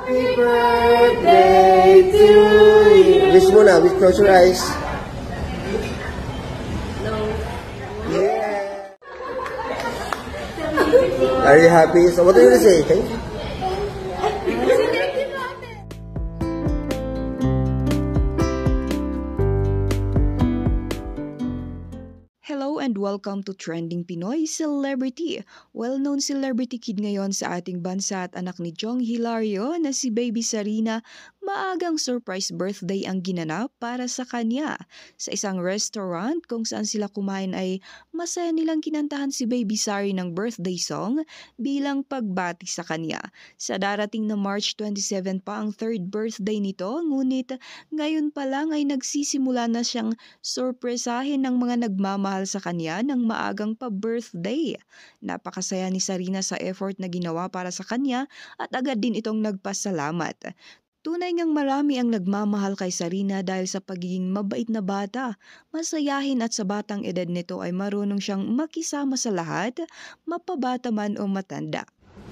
Happy birthday to you. Wish muna, wish, close your eyes. No. Yeah. Are you happy? So what are you going to say? Thank you. Hello and welcome to Trending Pinoy Celebrity. Well-known celebrity kid ngayon sa ating bansa at anak ni Jong Hilario na si Baby Sarina, maagang surprise birthday ang ginanap para sa kanya. Sa isang restaurant kung saan sila kumain ay masaya nilang kinantahan si Baby Sari ng birthday song bilang pagbati sa kanya. Sa darating na March 27 pa ang third birthday nito, ngunit ngayon pa lang ay nagsisimula na siyang sorpresahin ng mga nagmamahal sa kanya ng maagang pa-birthday. Napakasaya ni Sarina sa effort na ginawa para sa kanya at agad din itong nagpasalamat. Tunay ngang marami ang nagmamahal kay Sarina dahil sa pagiging mabait na bata, masayahin at sa batang edad nito ay marunong siyang makisama sa lahat, mapabata man o matanda.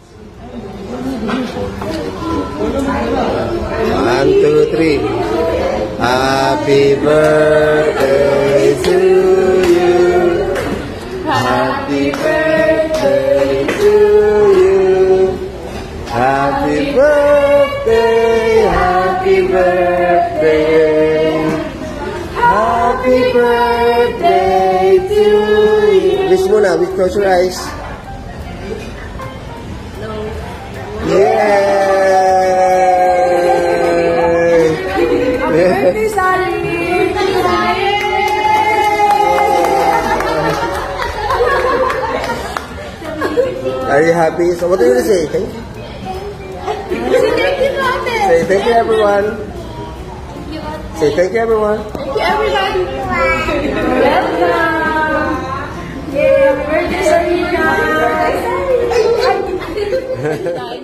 1, 2, 3. Happy birthday to you. Happy birthday to you. Happy birthday, happy birthday. Happy birthday to you. Wish muna, wish, close your eyes. No. Yay! Happy Sari! Are you happy? So what are you going to say? Thank you. Say thank you everyone. Say thank you everyone. Thank you, everybody. Welcome. Yay, happy birthday, Sarina.